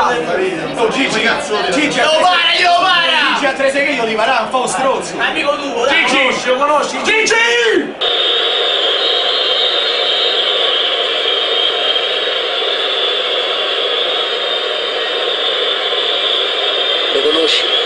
Oh Gigi, Gigi, Glielo para! Gigi a tre che io ti parà, un po' stronzo. Amico tuo, dai! Gigi, lo conosci? Gigi! Lo conosci?